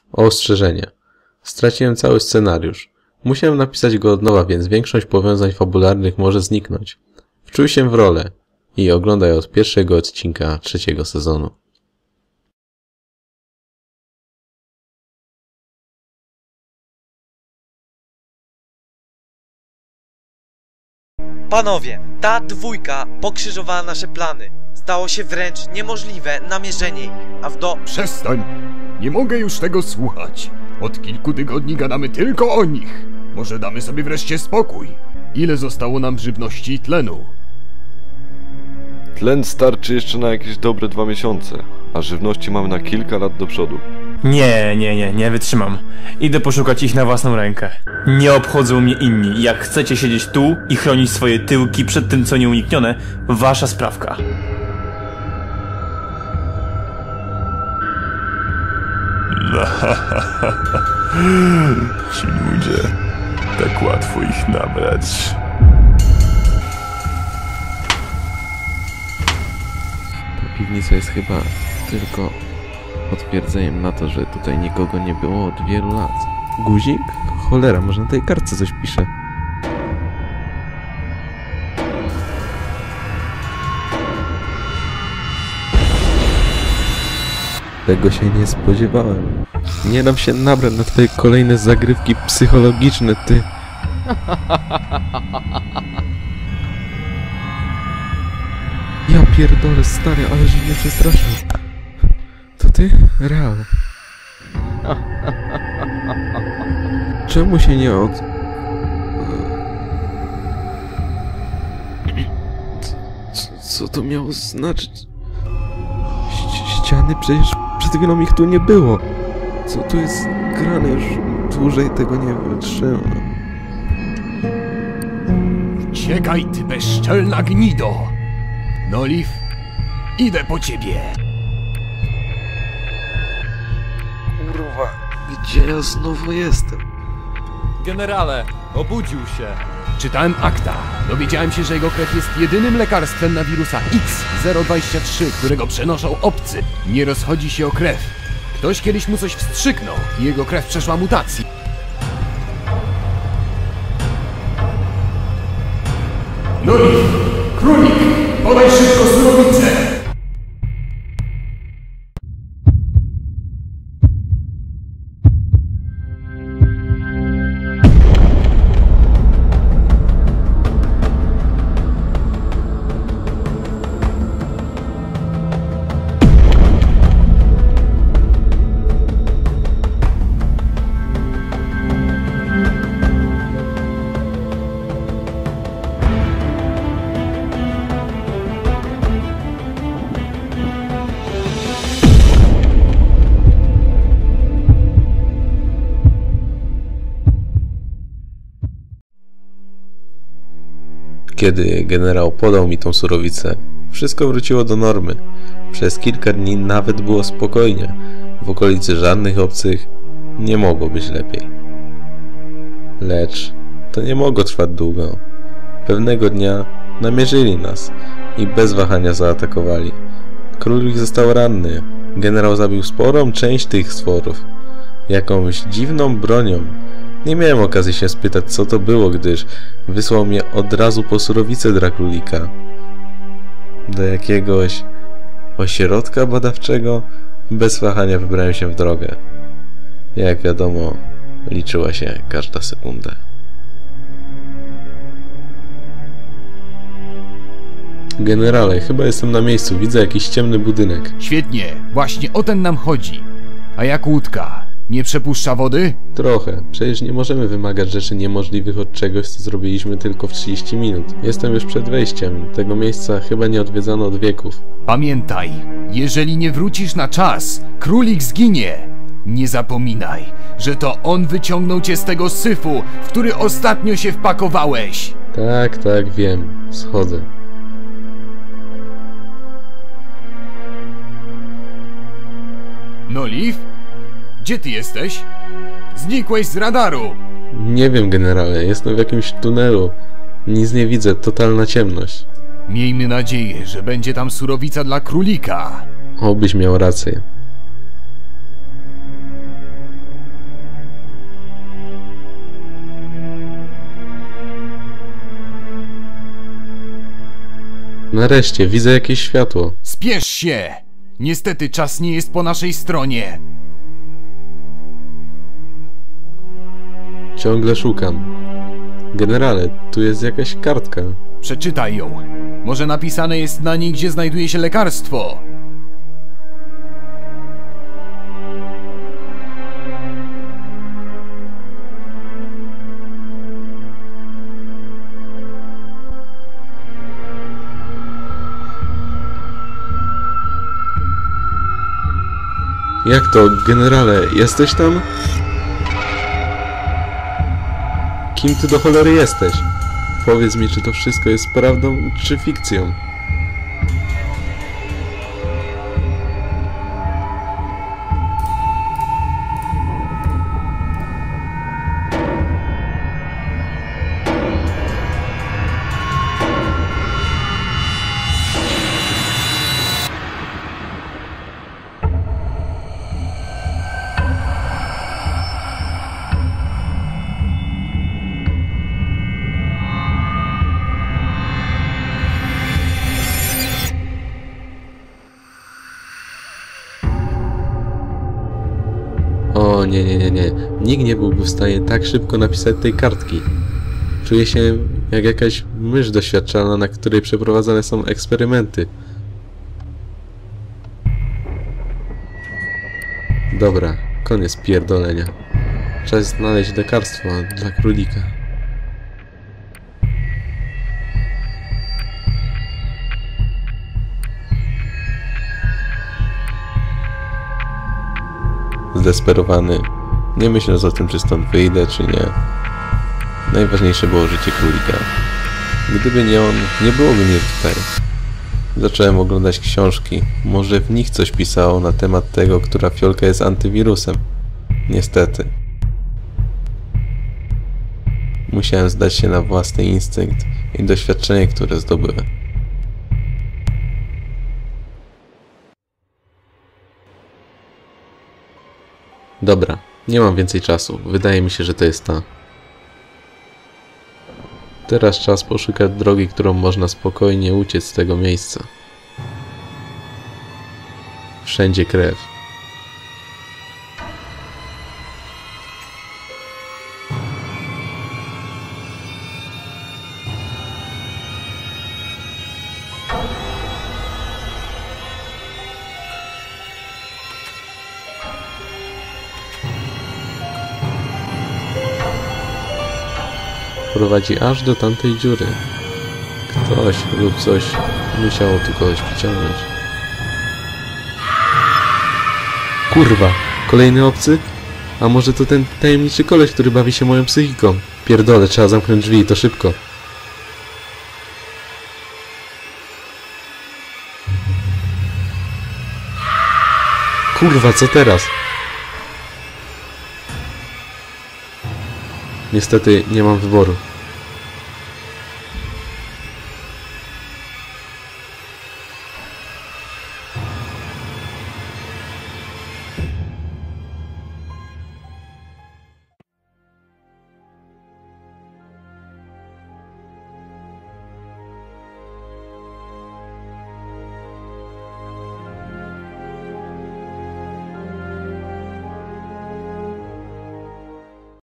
Ostrzeżenie. Straciłem cały scenariusz. Musiałem napisać go od nowa, więc większość powiązań fabularnych może zniknąć. Wczuj się w rolę i oglądaj od pierwszego odcinka 3. sezonu. Panowie, ta dwójka pokrzyżowała nasze plany. Stało się wręcz niemożliwe namierzenie ich, Przestań! Nie mogę już tego słuchać. Od kilku tygodni gadamy tylko o nich. Może damy sobie wreszcie spokój. Ile zostało nam żywności i tlenu? Tlen starczy jeszcze na jakieś dobre 2 miesiące, a żywności mamy na kilka lat do przodu. Nie wytrzymam. Idę poszukać ich na własną rękę. Nie obchodzą mnie inni. Jak chcecie siedzieć tu i chronić swoje tyłki przed tym, co nieuniknione, wasza sprawka. Ci ludzie, tak łatwo ich nabrać. Ta piwnica jest chyba tylko potwierdzeniem na to, że tutaj nikogo nie było od wielu lat. Guzik? Cholera, może na tej kartce coś pisze. Tego się nie spodziewałem. Nie dam się nabrać na twoje kolejne zagrywki psychologiczne, ty. Ja pierdolę, stary, ale że mnie przestraszył. To ty? Real. Czemu się nie Co to miało znaczyć? Ściany? Przecież przed chwilą ich tu nie było. Co tu jest grane? Już dłużej tego nie wytrzymam. Uciekaj, ty bezczelna gnido! Noliv, idę po ciebie! Kurwa, gdzie ja znowu jestem? Generale, obudził się. Czytałem akta. Dowiedziałem się, że jego krew jest jedynym lekarstwem na wirusa X023, którego przenoszą obcy. Nie rozchodzi się o krew. Ktoś kiedyś mu coś wstrzyknął i jego krew przeszła mutację. Noliv! Królik! Podaj szybko surowicę! Kiedy generał podał mi tą surowicę, wszystko wróciło do normy. Przez kilka dni nawet było spokojnie. W okolicy żadnych obcych nie mogło być lepiej. Lecz to nie mogło trwać długo. Pewnego dnia namierzyli nas i bez wahania zaatakowali. Królik został ranny. Generał zabił sporą część tych stworów. Jakąś dziwną bronią. Nie miałem okazji się spytać, co to było, gdyż wysłał mnie od razu po surowicę dla królika. Do jakiegoś ośrodka badawczego bez wahania wybrałem się w drogę. Jak wiadomo, liczyła się każda sekunda. Generale, chyba jestem na miejscu. Widzę jakiś ciemny budynek. Świetnie, właśnie o ten nam chodzi. A jak łódka? Nie przepuszcza wody? Trochę. Przecież nie możemy wymagać rzeczy niemożliwych od czegoś, co zrobiliśmy tylko w 30 minut. Jestem już przed wejściem. Tego miejsca chyba nie odwiedzano od wieków. Pamiętaj, jeżeli nie wrócisz na czas, królik zginie. Nie zapominaj, że to on wyciągnął cię z tego syfu, w który ostatnio się wpakowałeś. Tak, wiem. Schodzę. Noliv? Gdzie ty jesteś? Znikłeś z radaru! Nie wiem, generale. Jestem w jakimś tunelu. Nic nie widzę. Totalna ciemność. Miejmy nadzieję, że będzie tam surowica dla królika. Obyś miał rację. Nareszcie, widzę jakieś światło. Spiesz się! Niestety czas nie jest po naszej stronie. Ciągle szukam. Generale, tu jest jakaś kartka. Przeczytaj ją. Może napisane jest na niej, gdzie znajduje się lekarstwo. Jak to, generale, jesteś tam? Kim ty do cholery jesteś? Powiedz mi, czy to wszystko jest prawdą, czy fikcją? O nie. Nikt nie byłby w stanie tak szybko napisać tej kartki. Czuję się jak jakaś mysz doświadczalna, na której przeprowadzane są eksperymenty. Dobra, koniec pierdolenia. Czas znaleźć lekarstwo dla królika. Zdesperowany, nie myśląc o tym, czy stąd wyjdę, czy nie. Najważniejsze było życie królika. Gdyby nie on, nie byłoby mnie tutaj. Zacząłem oglądać książki. Może w nich coś pisało na temat tego, która fiolka jest antywirusem. Niestety. Musiałem zdać się na własny instynkt i doświadczenie, które zdobyłem. Dobra, nie mam więcej czasu. Wydaje mi się, że to jest ta. Teraz czas poszukać drogi, którą można spokojnie uciec z tego miejsca. Wszędzie krew. Prowadzi aż do tamtej dziury. Ktoś lub coś musiało tu kogoś przyciągnąć. Kurwa! Kolejny obcy? A może to ten tajemniczy koleś, który bawi się moją psychiką? Pierdolę, trzeba zamknąć drzwi i to szybko. Kurwa, co teraz? Niestety nie mam wyboru.